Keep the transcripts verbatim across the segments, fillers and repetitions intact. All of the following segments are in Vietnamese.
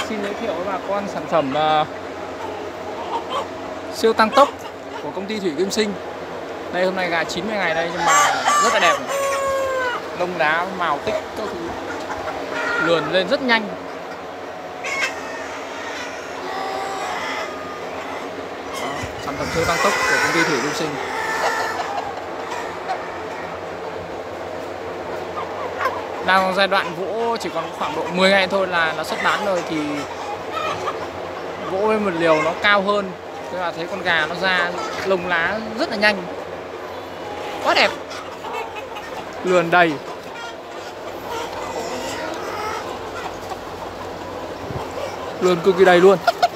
xin giới thiệu với bà con sản phẩm uh, siêu tăng tốc của công ty Thủy Kim Sinh. Đây hôm nay gà chín mươi ngày đây nhưng mà rất là đẹp, lông đá màu tích các thứ, lườn lên rất nhanh. Đó, sản phẩm siêu tăng tốc của công ty Thủy Kim Sinh. Đang giai đoạn vỗ chỉ còn khoảng độ mười ngày thôi là nó xuất bán rồi, thì vỗ với một liều nó cao hơn. Thế là thấy con gà nó ra lông lá rất là nhanh, quá đẹp, lườn đầy. Lườn cực kỳ đầy luôn.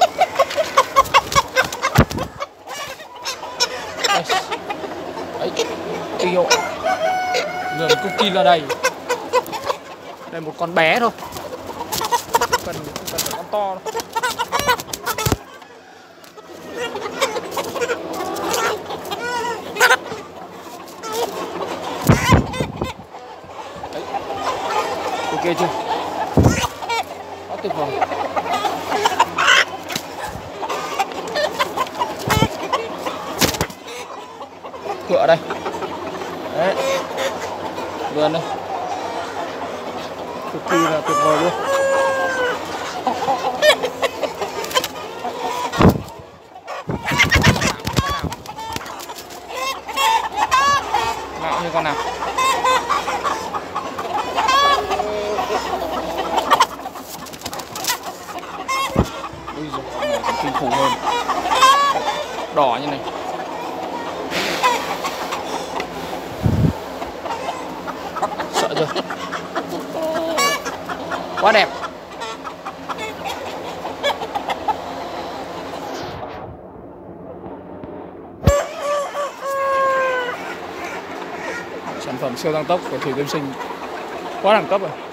Đấy, kinh hộ. Lườn cực kỳ là đầy. Đây một con bé thôi, không cần, không cần phải con to đâu. Đấy. Ok chưa? Quá tuyệt vời. Cửa đây. Đấy. Vườn đây. Cực kỳ là tuyệt vời luôn. Ngạo như con nào. Ui giời, con này còn kinh khủng hơn. Đỏ như này. Sợ chưa? Quá đẹp. Sản phẩm siêu tăng tốc của Thủy Kim Sinh quá đẳng cấp rồi.